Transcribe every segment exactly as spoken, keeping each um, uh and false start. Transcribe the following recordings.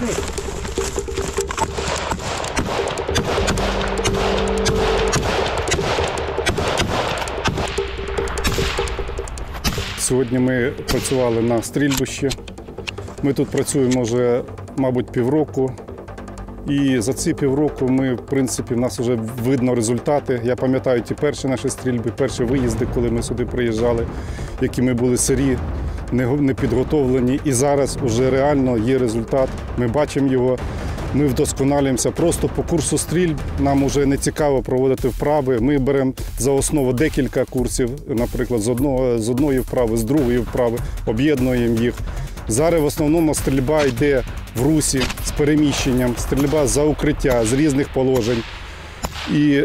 Сьогодні ми працювали на стрільбищі. Ми тут працюємо вже, мабуть, півроку. І за ці півроку ми, в принципі, в нас вже видно результати. Я пам'ятаю ті перші наші стрільби, перші виїзди, коли ми сюди приїжджали, які ми були сирі, не підготовлені. І зараз вже реально є результат. Ми бачимо його, ми вдосконалюємося. Просто по курсу стрільб нам вже не цікаво проводити вправи. Ми беремо за основу декілька курсів, наприклад, з, одного, з одної вправи, з другої вправи, об'єднуємо їх. Зараз в основному стрільба йде в русі з переміщенням, стрільба за укриття, з різних положень. І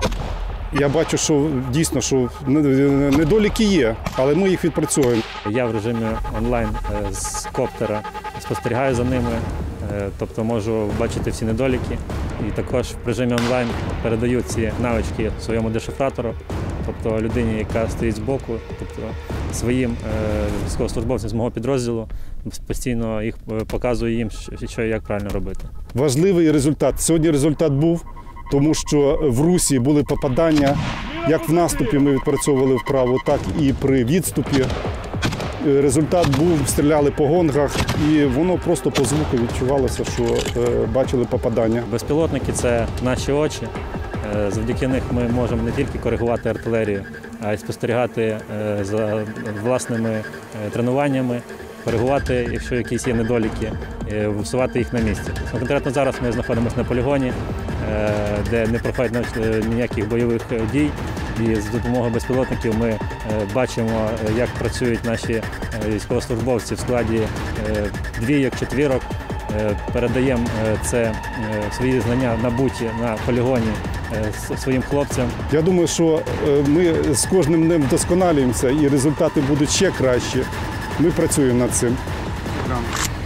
я бачу, що дійсно, що недоліки є, але ми їх відпрацьовуємо. Я в режимі онлайн з коптера спостерігаю за ними, тобто можу бачити всі недоліки. І також в режимі онлайн передаю ці навички своєму дешифратору, тобто людині, яка стоїть збоку, тобто своїм військовослужбовцям з мого підрозділу, постійно їх показую їм, що і як правильно робити. Важливий результат. Сьогодні результат був, тому що в русі були попадання, як в наступі ми відпрацьовували вправо, так і при відступі. Результат був, стріляли по гонгах, і воно просто по звуку відчувалося, що бачили попадання. Безпілотники – це наші очі. Завдяки них ми можемо не тільки коригувати артилерію, а й спостерігати за власними тренуваннями, коригувати, якщо якісь є недоліки, усувати їх на місці. Конкретно зараз ми знаходимося на полігоні, де не проходить ніяких бойових дій. І з допомогою безпілотників ми бачимо, як працюють наші військовослужбовці в складі двійок, четвірок. Передаємо це, свої знання набуті на полігоні своїм хлопцям. Я думаю, що ми з кожним днем вдосконалюємося і результати будуть ще кращі. Ми працюємо над цим.